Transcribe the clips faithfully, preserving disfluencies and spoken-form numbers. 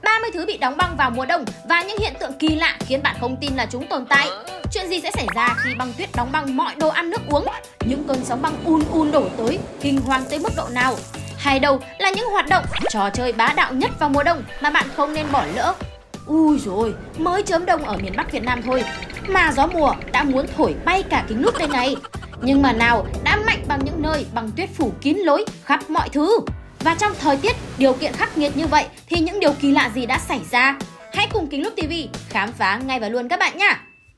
ba mươi thứ bị đóng băng vào mùa đông và những hiện tượng kỳ lạ khiến bạn không tin là chúng tồn tại. Chuyện gì sẽ xảy ra khi băng tuyết đóng băng mọi đồ ăn nước uống? Những cơn sóng băng un un đổ tới, kinh hoàng tới mức độ nào? Hay đâu là những hoạt động, trò chơi bá đạo nhất vào mùa đông mà bạn không nên bỏ lỡ? Ui rồi, mới chớm đông ở miền Bắc Việt Nam thôi mà gió mùa đã muốn thổi bay cả kính lúp đây này. Nhưng mà nào đã mạnh bằng những nơi băng tuyết phủ kín lối khắp mọi thứ. Và trong thời tiết, điều kiện khắc nghiệt như vậy thì những điều kỳ lạ gì đã xảy ra? Hãy cùng Kính Lúp ti vi khám phá ngay và luôn các bạn nhé!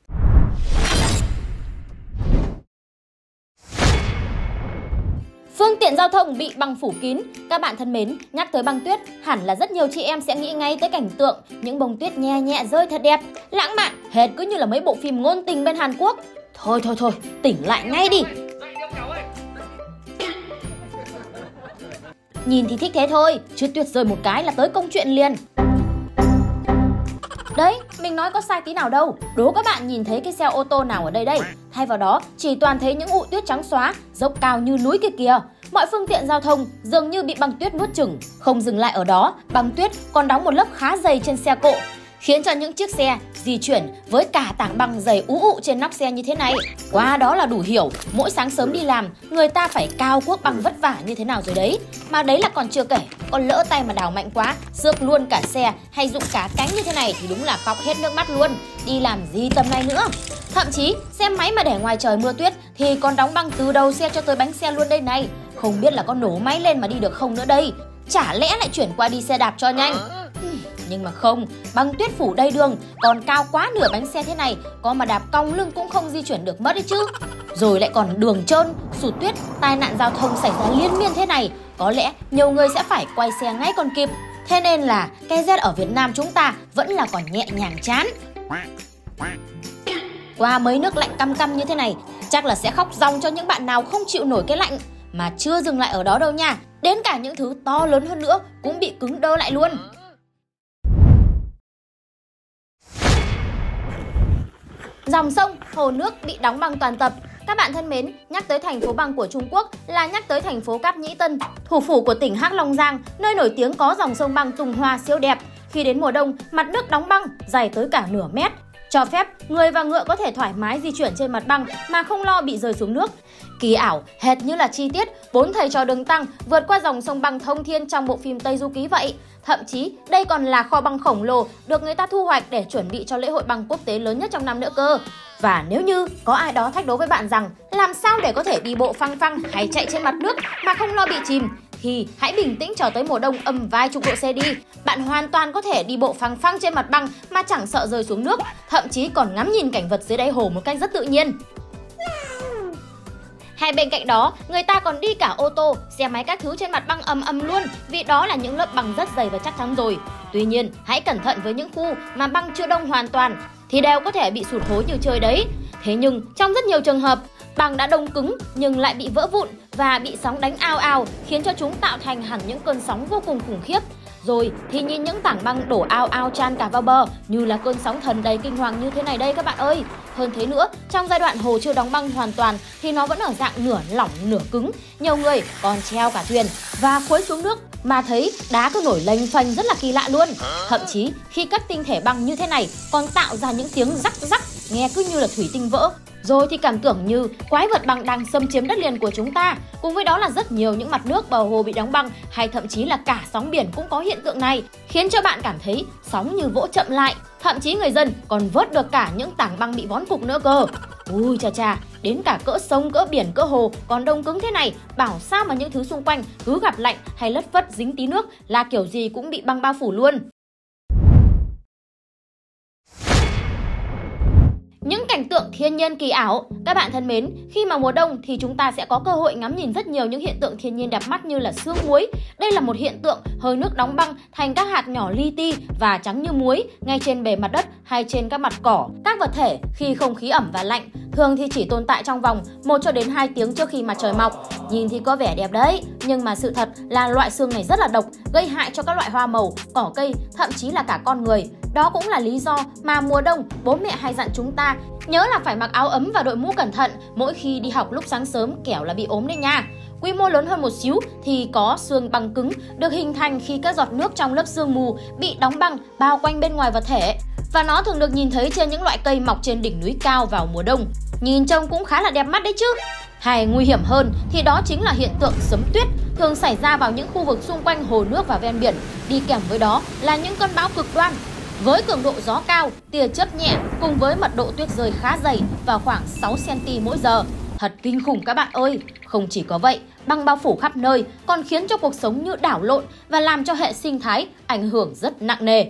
Phương tiện giao thông bị băng phủ kín. Các bạn thân mến, nhắc tới băng tuyết, hẳn là rất nhiều chị em sẽ nghĩ ngay tới cảnh tượng những bông tuyết nhẹ nhẹ rơi thật đẹp, lãng mạn, hệt cứ như là mấy bộ phim ngôn tình bên Hàn Quốc. Thôi thôi thôi, tỉnh lại ngay đi! Nhìn thì thích thế thôi, chứ tuyết rơi một cái là tới công chuyện liền. Đấy, mình nói có sai tí nào đâu. Đố các bạn nhìn thấy cái xe ô tô nào ở đây đây? Thay vào đó, chỉ toàn thấy những ụ tuyết trắng xóa, dốc cao như núi kia kìa. Mọi phương tiện giao thông dường như bị băng tuyết nuốt chửng. Không dừng lại ở đó, băng tuyết còn đóng một lớp khá dày trên xe cộ, khiến cho những chiếc xe di chuyển với cả tảng băng dày ú ụ trên nóc xe như thế này. Qua đó là đủ hiểu, mỗi sáng sớm đi làm, người ta phải cao cuốc băng vất vả như thế nào rồi đấy. Mà đấy là còn chưa kể, còn lỡ tay mà đào mạnh quá, xước luôn cả xe hay rụng cả cánh như thế này thì đúng là khóc hết nước mắt luôn. Đi làm gì tầm này nữa. Thậm chí, xe máy mà để ngoài trời mưa tuyết thì còn đóng băng từ đầu xe cho tới bánh xe luôn đây này. Không biết là có nổ máy lên mà đi được không nữa đây. Chả lẽ lại chuyển qua đi xe đạp cho nhanh. Nhưng mà không, băng tuyết phủ đầy đường, còn cao quá nửa bánh xe thế này, có mà đạp cong lưng cũng không di chuyển được mất đấy chứ. Rồi lại còn đường trơn, sụt tuyết, tai nạn giao thông xảy ra liên miên thế này, có lẽ nhiều người sẽ phải quay xe ngay còn kịp. Thế nên là cái rét ở Việt Nam chúng ta vẫn là còn nhẹ nhàng chán. Qua mấy nước lạnh căm căm như thế này, chắc là sẽ khóc ròng cho những bạn nào không chịu nổi cái lạnh. Mà chưa dừng lại ở đó đâu nha, đến cả những thứ to lớn hơn nữa cũng bị cứng đơ lại luôn. Dòng sông, hồ nước bị đóng băng toàn tập. Các bạn thân mến, nhắc tới thành phố băng của Trung Quốc là nhắc tới thành phố Cáp Nhĩ Tân, thủ phủ của tỉnh Hắc Long Giang, nơi nổi tiếng có dòng sông băng tung hoa siêu đẹp. Khi đến mùa đông, mặt nước đóng băng dày tới cả nửa mét, cho phép người và ngựa có thể thoải mái di chuyển trên mặt băng mà không lo bị rơi xuống nước. Kỳ ảo, hệt như là chi tiết bốn thầy trò đường tăng vượt qua dòng sông băng thông thiên trong bộ phim Tây Du Ký vậy. Thậm chí, đây còn là kho băng khổng lồ được người ta thu hoạch để chuẩn bị cho lễ hội băng quốc tế lớn nhất trong năm nữa cơ. Và nếu như có ai đó thách đố với bạn rằng làm sao để có thể đi bộ phăng phăng hay chạy trên mặt nước mà không lo bị chìm, thì hãy bình tĩnh chờ tới mùa đông âm vài chục độ C đi. Bạn hoàn toàn có thể đi bộ phăng phăng trên mặt băng mà chẳng sợ rơi xuống nước, thậm chí còn ngắm nhìn cảnh vật dưới đáy hồ một cách rất tự nhiên. Hay bên cạnh đó, người ta còn đi cả ô tô, xe máy các thứ trên mặt băng ầm ầm luôn, vì đó là những lớp băng rất dày và chắc chắn rồi. Tuy nhiên, hãy cẩn thận với những khu mà băng chưa đông hoàn toàn thì đều có thể bị sụt hố như chơi đấy. Thế nhưng, trong rất nhiều trường hợp, băng đã đông cứng nhưng lại bị vỡ vụn và bị sóng đánh ào ào, khiến cho chúng tạo thành hẳn những cơn sóng vô cùng khủng khiếp. Rồi thì nhìn những tảng băng đổ ao ao tràn cả vào bờ như là cơn sóng thần đầy kinh hoàng như thế này đây các bạn ơi. Hơn thế nữa, trong giai đoạn hồ chưa đóng băng hoàn toàn thì nó vẫn ở dạng nửa lỏng nửa cứng. Nhiều người còn treo cả thuyền và khuấy xuống nước mà thấy đá cứ nổi lênh phênh rất là kỳ lạ luôn. Thậm chí khi các tinh thể băng như thế này còn tạo ra những tiếng rắc rắc nghe cứ như là thủy tinh vỡ. Rồi thì cảm tưởng như quái vật băng đang xâm chiếm đất liền của chúng ta. Cùng với đó là rất nhiều những mặt nước bờ hồ bị đóng băng, hay thậm chí là cả sóng biển cũng có hiện tượng này, khiến cho bạn cảm thấy sóng như vỗ chậm lại. Thậm chí người dân còn vớt được cả những tảng băng bị vón cục nữa cơ. Ui chà chà, đến cả cỡ sông, cỡ biển, cỡ hồ còn đông cứng thế này, bảo sao mà những thứ xung quanh cứ gặp lạnh hay lất phất dính tí nước là kiểu gì cũng bị băng bao phủ luôn. Những cảnh tượng thiên nhiên kỳ ảo. Các bạn thân mến, khi mà mùa đông thì chúng ta sẽ có cơ hội ngắm nhìn rất nhiều những hiện tượng thiên nhiên đẹp mắt như là sương muối. Đây là một hiện tượng hơi nước đóng băng thành các hạt nhỏ li ti và trắng như muối ngay trên bề mặt đất hay trên các mặt cỏ. Các vật thể khi không khí ẩm và lạnh thường thì chỉ tồn tại trong vòng một cho đến hai tiếng trước khi mặt trời mọc. Nhìn thì có vẻ đẹp đấy, nhưng mà sự thật là loại sương này rất là độc, gây hại cho các loại hoa màu, cỏ cây, thậm chí là cả con người. Đó cũng là lý do mà mùa đông bố mẹ hay dặn chúng ta nhớ là phải mặc áo ấm và đội mũ cẩn thận mỗi khi đi học lúc sáng sớm, kẻo là bị ốm đấy nha. quy mô lớn hơn một xíu thì có xương băng cứng được hình thành khi các giọt nước trong lớp sương mù bị đóng băng bao quanh bên ngoài vật thể. Và nó thường được nhìn thấy trên những loại cây mọc trên đỉnh núi cao vào mùa đông. Nhìn trông cũng khá là đẹp mắt đấy chứ. Hay nguy hiểm hơn thì đó chính là hiện tượng sấm tuyết, thường xảy ra vào những khu vực xung quanh hồ nước và ven biển. Đi kèm với đó là những cơn bão cực đoan với cường độ gió cao, tia chớp nhẹ cùng với mật độ tuyết rơi khá dày vào khoảng sáu xăng-ti-mét mỗi giờ. Thật kinh khủng các bạn ơi! Không chỉ có vậy, băng bao phủ khắp nơi còn khiến cho cuộc sống như đảo lộn và làm cho hệ sinh thái ảnh hưởng rất nặng nề.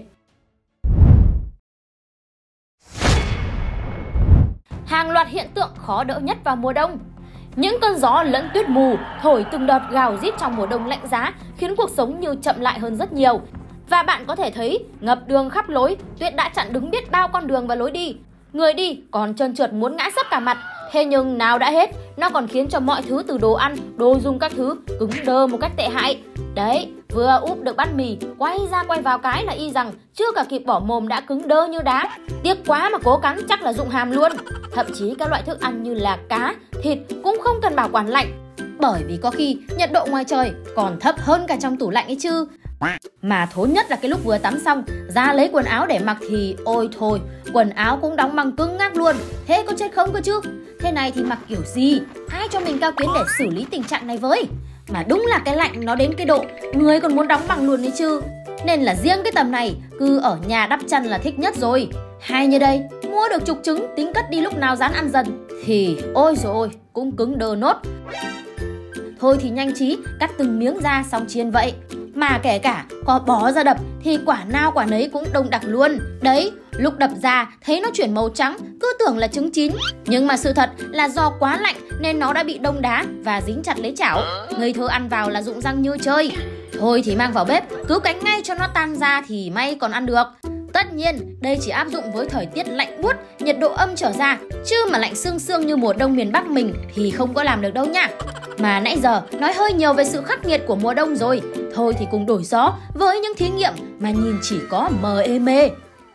Hàng loạt hiện tượng khó đỡ nhất vào mùa đông. Những cơn gió lẫn tuyết mù thổi từng đợt gào rít trong mùa đông lạnh giá khiến cuộc sống như chậm lại hơn rất nhiều. Và bạn có thể thấy ngập đường khắp lối, tuyết đã chặn đứng biết bao con đường và lối đi. Người đi còn trơn trượt muốn ngã sấp cả mặt. Thế nhưng nào đã hết, nó còn khiến cho mọi thứ từ đồ ăn, đồ dùng các thứ cứng đơ một cách tệ hại. Đấy, vừa úp được bát mì, quay ra quay vào cái là y rằng chưa cả kịp bỏ mồm đã cứng đơ như đá. Tiếc quá mà cố cắn chắc là rụng hàm luôn. Thậm chí các loại thức ăn như là cá, thịt cũng không cần bảo quản lạnh. Bởi vì có khi nhiệt độ ngoài trời còn thấp hơn cả trong tủ lạnh ấy chứ. Mà thốn nhất là cái lúc vừa tắm xong, ra lấy quần áo để mặc thì ôi thôi, quần áo cũng đóng băng cứng ngắc luôn. Thế có chết không cơ chứ? Thế này thì mặc kiểu gì? Ai cho mình cao kiến để xử lý tình trạng này với? Mà đúng là cái lạnh nó đến cái độ người còn muốn đóng băng luôn đấy chứ. Nên là riêng cái tầm này cứ ở nhà đắp chăn là thích nhất rồi. Hay như đây, mua được chục trứng tính cất đi lúc nào rán ăn dần thì ôi rồi ôi, cũng cứng đơ nốt. Thôi thì nhanh trí cắt từng miếng ra xong chiên vậy. Mà kể cả có bó ra đập thì quả nào quả nấy cũng đông đặc luôn. Đấy, lúc đập ra thấy nó chuyển màu trắng, cứ tưởng là trứng chín. Nhưng mà sự thật là do quá lạnh nên nó đã bị đông đá và dính chặt lấy chảo. Ngây thơ ăn vào là rụng răng như chơi. Thôi thì mang vào bếp, cứu cánh ngay cho nó tan ra thì may còn ăn được. Tất nhiên, đây chỉ áp dụng với thời tiết lạnh buốt, nhiệt độ âm trở ra, chứ mà lạnh sương sương như mùa đông miền Bắc mình thì không có làm được đâu nha. Mà nãy giờ nói hơi nhiều về sự khắc nghiệt của mùa đông rồi. Thôi thì cùng đổi gió với những thí nghiệm mà nhìn chỉ có mờ ê mê.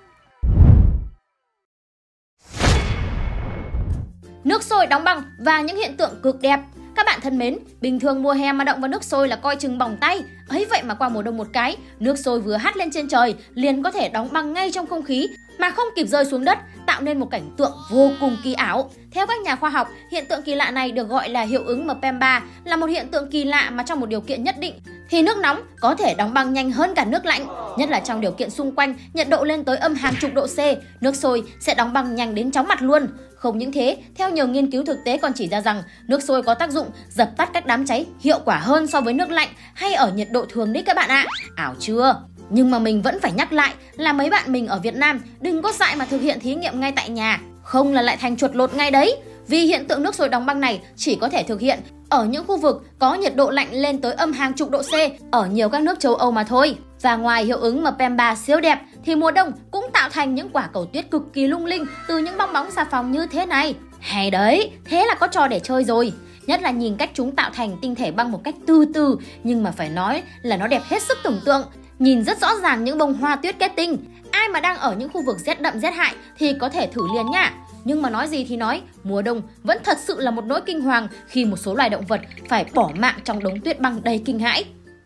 Nước sôi đóng băng và những hiện tượng cực đẹp. Các bạn thân mến, bình thường mùa hè mà động vào nước sôi là coi chừng bỏng tay. Ấy vậy mà qua mùa đông một cái, nước sôi vừa hắt lên trên trời liền có thể đóng băng ngay trong không khí mà không kịp rơi xuống đất, tạo nên một cảnh tượng vô cùng kỳ ảo. Theo các nhà khoa học, hiện tượng kỳ lạ này được gọi là hiệu ứng Mpemba, là một hiện tượng kỳ lạ mà trong một điều kiện nhất định thì nước nóng có thể đóng băng nhanh hơn cả nước lạnh, nhất là trong điều kiện xung quanh nhiệt độ lên tới âm hàng chục độ C, nước sôi sẽ đóng băng nhanh đến chóng mặt luôn. Không những thế, theo nhiều nghiên cứu thực tế còn chỉ ra rằng nước sôi có tác dụng dập tắt các đám cháy hiệu quả hơn so với nước lạnh hay ở nhiệt độ thường đấy các bạn ạ. Ảo chưa? Nhưng mà mình vẫn phải nhắc lại là mấy bạn mình ở Việt Nam đừng có dại mà thực hiện thí nghiệm ngay tại nhà, không là lại thành chuột lột ngay đấy. Vì hiện tượng nước sôi đóng băng này chỉ có thể thực hiện ở những khu vực có nhiệt độ lạnh lên tới âm hàng chục độ C ở nhiều các nước châu Âu mà thôi. Và ngoài hiệu ứng Mpemba siêu đẹp thì mùa đông cũng tạo thành những quả cầu tuyết cực kỳ lung linh từ những bong bóng xà phòng như thế này. Hay đấy, thế là có trò để chơi rồi. Nhất là nhìn cách chúng tạo thành tinh thể băng một cách từ từ, nhưng mà phải nói là nó đẹp hết sức tưởng tượng. Nhìn rất rõ ràng những bông hoa tuyết kết tinh. Ai mà đang ở những khu vực rét đậm rét hại thì có thể thử liền nha. Nhưng mà nói gì thì nói, mùa đông vẫn thật sự là một nỗi kinh hoàng khi một số loài động vật phải bỏ mạng trong đống tuyết băng đầy kinh hãi.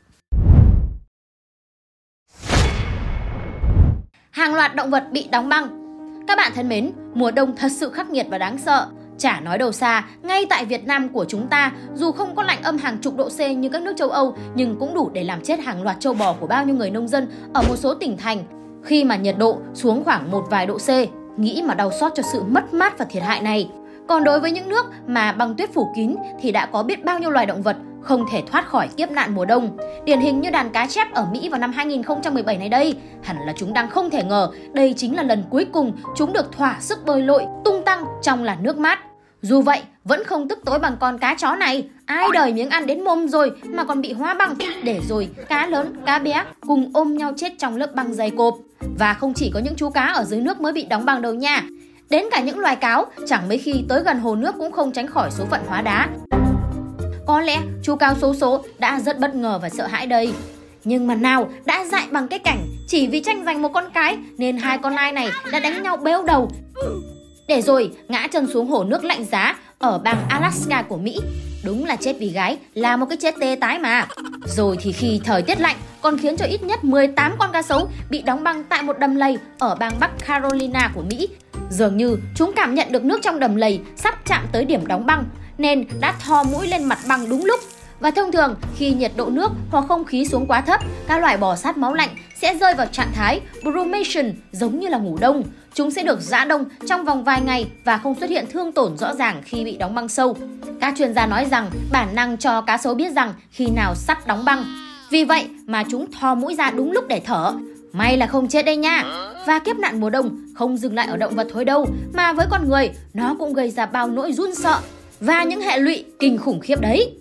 Hàng loạt động vật bị đóng băng. Các bạn thân mến, mùa đông thật sự khắc nghiệt và đáng sợ. Chả nói đâu xa, ngay tại Việt Nam của chúng ta, dù không có lạnh âm hàng chục độ C như các nước châu Âu, nhưng cũng đủ để làm chết hàng loạt trâu bò của bao nhiêu người nông dân ở một số tỉnh thành. Khi mà nhiệt độ xuống khoảng một vài độ C, nghĩ mà đau xót cho sự mất mát và thiệt hại này. Còn đối với những nước mà băng tuyết phủ kín thì đã có biết bao nhiêu loài động vật không thể thoát khỏi kiếp nạn mùa đông. Điển hình như đàn cá chép ở Mỹ vào năm hai nghìn không trăm mười bảy này đây, hẳn là chúng đang không thể ngờ đây chính là lần cuối cùng chúng được thỏa sức bơi lội tung tăng trong làn nước mát. Dù vậy, vẫn không tức tối bằng con cá chó này. Ai đời miếng ăn đến mồm rồi mà còn bị hóa băng, để rồi cá lớn, cá bé cùng ôm nhau chết trong lớp băng dày cộp. Và không chỉ có những chú cá ở dưới nước mới bị đóng băng đâu nha. Đến cả những loài cáo chẳng mấy khi tới gần hồ nước cũng không tránh khỏi số phận hóa đá. Có lẽ chú cáo xấu số đã rất bất ngờ và sợ hãi đây. Nhưng mà nào đã dại bằng cái cảnh chỉ vì tranh giành một con cái nên hai con nai này đã đánh nhau bêu đầu, để rồi ngã chân xuống hồ nước lạnh giá ở bang Alaska của Mỹ. Đúng là chết vì gái là một cái chết tê tái mà. Rồi thì khi thời tiết lạnh còn khiến cho ít nhất mười tám con cá sấu bị đóng băng tại một đầm lầy ở bang Bắc Carolina của Mỹ. Dường như chúng cảm nhận được nước trong đầm lầy sắp chạm tới điểm đóng băng nên đã thò mũi lên mặt băng đúng lúc. Và thông thường khi nhiệt độ nước hoặc không khí xuống quá thấp, các loài bò sát máu lạnh sẽ rơi vào trạng thái brumation, giống như là ngủ đông. Chúng sẽ được giã đông trong vòng vài ngày và không xuất hiện thương tổn rõ ràng khi bị đóng băng sâu. Các chuyên gia nói rằng bản năng cho cá sấu biết rằng khi nào sắp đóng băng. Vì vậy mà chúng thò mũi ra đúng lúc để thở. May là không chết đây nha. Và kiếp nạn mùa đông không dừng lại ở động vật thôi đâu, mà với con người nó cũng gây ra bao nỗi run sợ và những hệ lụy kinh khủng khiếp đấy.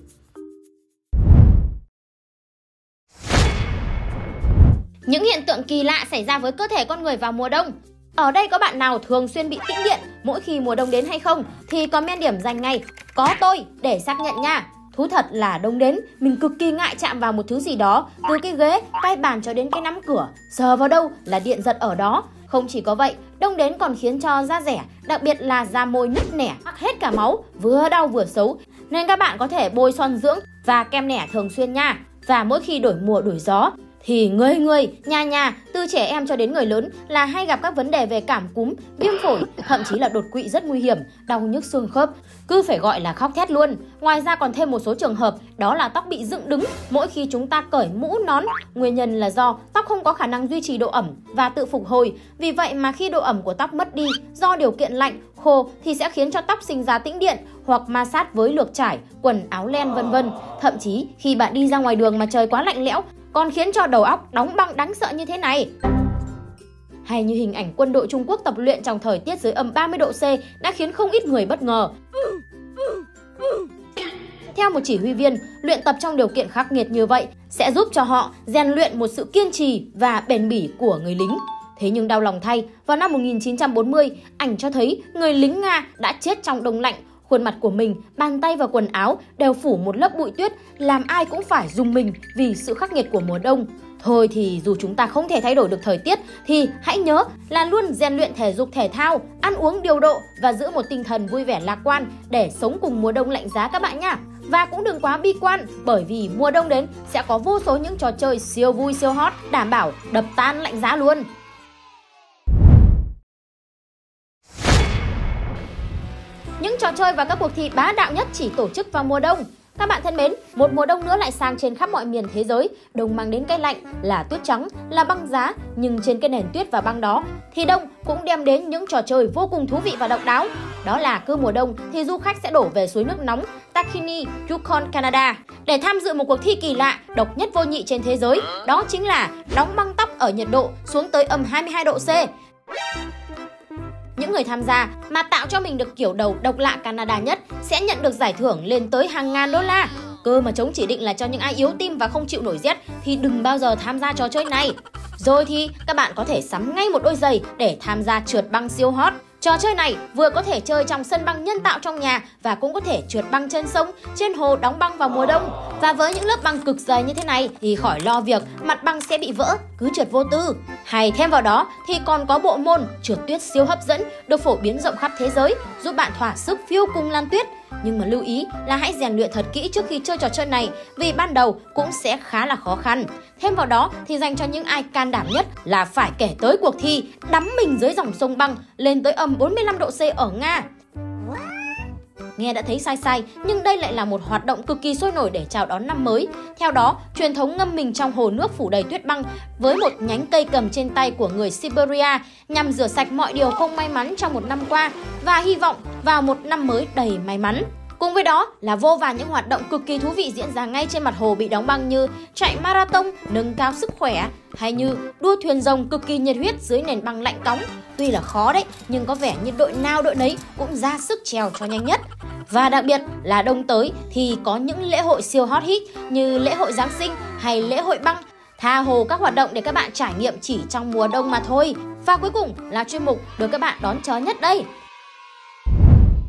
Những hiện tượng kỳ lạ xảy ra với cơ thể con người vào mùa đông. Ở đây có bạn nào thường xuyên bị tĩnh điện mỗi khi mùa đông đến hay không? Thì comment điểm dành ngay có tôi để xác nhận nha. Thú thật là đông đến, mình cực kỳ ngại chạm vào một thứ gì đó, từ cái ghế, cái bàn cho đến cái nắm cửa. Sờ vào đâu là điện giật ở đó. Không chỉ có vậy, đông đến còn khiến cho da rẻ, đặc biệt là da môi nứt nẻ, mắc hết cả máu, vừa đau vừa xấu. Nên các bạn có thể bôi son dưỡng và kem nẻ thường xuyên nha. Và mỗi khi đổi mùa đổi gió thì người người, nhà nhà, từ trẻ em cho đến người lớn là hay gặp các vấn đề về cảm cúm, viêm phổi, thậm chí là đột quỵ rất nguy hiểm, đau nhức xương khớp, cứ phải gọi là khóc thét luôn. Ngoài ra còn thêm một số trường hợp đó là tóc bị dựng đứng mỗi khi chúng ta cởi mũ nón. Nguyên nhân là do tóc không có khả năng duy trì độ ẩm và tự phục hồi. Vì vậy mà khi độ ẩm của tóc mất đi do điều kiện lạnh, khô thì sẽ khiến cho tóc sinh ra tĩnh điện hoặc ma sát với lược trải, quần áo len vân vân. Thậm chí khi bạn đi ra ngoài đường mà trời quá lạnh lẽo còn khiến cho đầu óc đóng băng đáng sợ như thế này. Hay như hình ảnh quân đội Trung Quốc tập luyện trong thời tiết dưới âm ba mươi độ C đã khiến không ít người bất ngờ. Theo một chỉ huy viên, luyện tập trong điều kiện khắc nghiệt như vậy sẽ giúp cho họ rèn luyện một sự kiên trì và bền bỉ của người lính. Thế nhưng đau lòng thay, vào năm một nghìn chín trăm bốn mươi, ảnh cho thấy người lính Nga đã chết trong đông lạnh. Khuôn mặt của mình, bàn tay và quần áo đều phủ một lớp bụi tuyết, làm ai cũng phải rùng mình vì sự khắc nghiệt của mùa đông. Thôi thì dù chúng ta không thể thay đổi được thời tiết thì hãy nhớ là luôn rèn luyện thể dục thể thao, ăn uống điều độ và giữ một tinh thần vui vẻ lạc quan để sống cùng mùa đông lạnh giá các bạn nhé. Và cũng đừng quá bi quan, bởi vì mùa đông đến sẽ có vô số những trò chơi siêu vui siêu hot, đảm bảo đập tan lạnh giá luôn. Những trò chơi và các cuộc thi bá đạo nhất chỉ tổ chức vào mùa đông. Các bạn thân mến, một mùa đông nữa lại sang trên khắp mọi miền thế giới. Đông mang đến cái lạnh là tuyết trắng, là băng giá. Nhưng trên cái nền tuyết và băng đó thì đông cũng đem đến những trò chơi vô cùng thú vị và độc đáo. Đó là cứ mùa đông thì du khách sẽ đổ về suối nước nóng Takini, Yukon, Canada để tham dự một cuộc thi kỳ lạ, độc nhất vô nhị trên thế giới. Đó chính là đóng băng tóc ở nhiệt độ xuống tới âm hai mươi hai độ C. Những người tham gia mà tạo cho mình được kiểu đầu độc lạ Canada nhất sẽ nhận được giải thưởng lên tới hàng ngàn đô la. Cơ mà chống chỉ định là cho những ai yếu tim và không chịu nổi rét thì đừng bao giờ tham gia trò chơi này. Rồi thì các bạn có thể sắm ngay một đôi giày để tham gia trượt băng siêu hot. Trò chơi này vừa có thể chơi trong sân băng nhân tạo trong nhà và cũng có thể trượt băng trên sông, trên hồ đóng băng vào mùa đông. Và với những lớp băng cực dày như thế này thì khỏi lo việc mặt băng sẽ bị vỡ, cứ trượt vô tư. Hay thêm vào đó thì còn có bộ môn trượt tuyết siêu hấp dẫn được phổ biến rộng khắp thế giới, giúp bạn thỏa sức phiêu cùng lan tuyết. Nhưng mà lưu ý là hãy rèn luyện thật kỹ trước khi chơi trò chơi này, vì ban đầu cũng sẽ khá là khó khăn. Thêm vào đó thì dành cho những ai can đảm nhất là phải kể tới cuộc thi đắm mình dưới dòng sông băng lên tới âm bốn mươi lăm độ C ở Nga. Nghe đã thấy sai sai, nhưng đây lại là một hoạt động cực kỳ sôi nổi để chào đón năm mới. Theo đó, truyền thống ngâm mình trong hồ nước phủ đầy tuyết băng với một nhánh cây cầm trên tay của người Siberia nhằm rửa sạch mọi điều không may mắn trong một năm qua và hy vọng vào một năm mới đầy may mắn. Cùng với đó là vô vàn những hoạt động cực kỳ thú vị diễn ra ngay trên mặt hồ bị đóng băng như chạy marathon, nâng cao sức khỏe hay như đua thuyền rồng cực kỳ nhiệt huyết dưới nền băng lạnh cóng. Tuy là khó đấy, nhưng có vẻ như đội nào đội nấy cũng ra sức trèo cho nhanh nhất. Và đặc biệt là đông tới thì có những lễ hội siêu hot hit như lễ hội Giáng sinh hay lễ hội băng. Tha hồ các hoạt động để các bạn trải nghiệm chỉ trong mùa đông mà thôi. Và cuối cùng là chuyên mục được các bạn đón chờ nhất đây.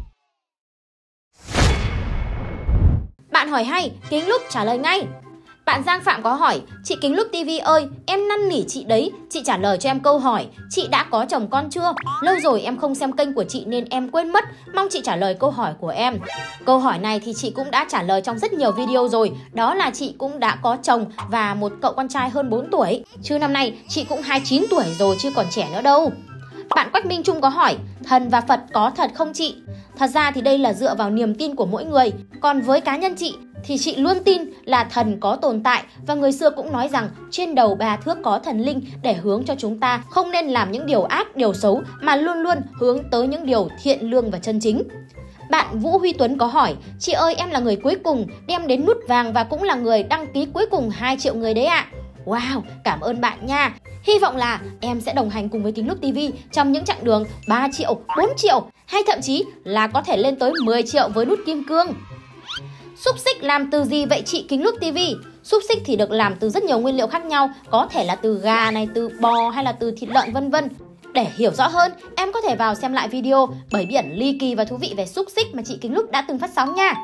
Bạn hỏi hay, Kính Lúc trả lời ngay. Bạn Bạn Giang Phạm có hỏi, chị Kính Lúc ti vi ơi, em năn nỉ chị đấy, chị trả lời cho em câu hỏi, chị đã có chồng con chưa? Lâu rồi em không xem kênh của chị nên em quên mất, mong chị trả lời câu hỏi của em. Câu hỏi này thì chị cũng đã trả lời trong rất nhiều video rồi, đó là chị cũng đã có chồng và một cậu con trai hơn bốn tuổi. Chứ năm nay chị cũng hai mươi chín tuổi rồi chứ còn trẻ nữa đâu. Bạn Quách Minh Trung có hỏi, thần và Phật có thật không chị? Thật ra thì đây là dựa vào niềm tin của mỗi người. Còn với cá nhân chị thì chị luôn tin là thần có tồn tại, và người xưa cũng nói rằng trên đầu ba thước có thần linh để hướng cho chúng ta không nên làm những điều ác, điều xấu mà luôn luôn hướng tới những điều thiện lương và chân chính. Bạn Vũ Huy Tuấn có hỏi, chị ơi em là người cuối cùng đem đến nút vàng và cũng là người đăng ký cuối cùng hai triệu người đấy ạ. Wow, cảm ơn bạn nha. Hy vọng là em sẽ đồng hành cùng với Kính Lúc ti vi trong những chặng đường ba triệu, bốn triệu hay thậm chí là có thể lên tới mười triệu với nút kim cương. Xúc xích làm từ gì vậy chị Kính Lúc ti vi? Xúc xích thì được làm từ rất nhiều nguyên liệu khác nhau, có thể là từ gà này, từ bò hay là từ thịt lợn vân vân. Để hiểu rõ hơn, em có thể vào xem lại video Bẫy biển ly kỳ và thú vị về xúc xích mà chị Kính Lúc đã từng phát sóng nha.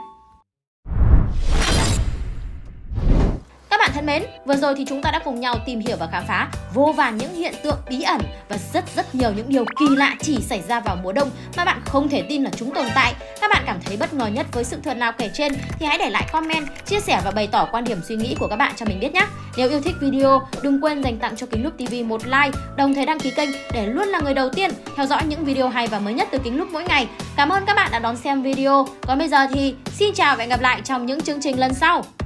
Các bạn thân mến, vừa rồi thì chúng ta đã cùng nhau tìm hiểu và khám phá vô vàn những hiện tượng bí ẩn và rất rất nhiều những điều kỳ lạ chỉ xảy ra vào mùa đông mà bạn không thể tin là chúng tồn tại. Các bạn cảm thấy bất ngờ nhất với sự thật nào kể trên thì hãy để lại comment, chia sẻ và bày tỏ quan điểm suy nghĩ của các bạn cho mình biết nhé. Nếu yêu thích video, đừng quên dành tặng cho Kính Lúc ti vi một like, đồng thời đăng ký kênh để luôn là người đầu tiên theo dõi những video hay và mới nhất từ Kính Lúc mỗi ngày. Cảm ơn các bạn đã đón xem video. Còn bây giờ thì xin chào và hẹn gặp lại trong những chương trình lần sau.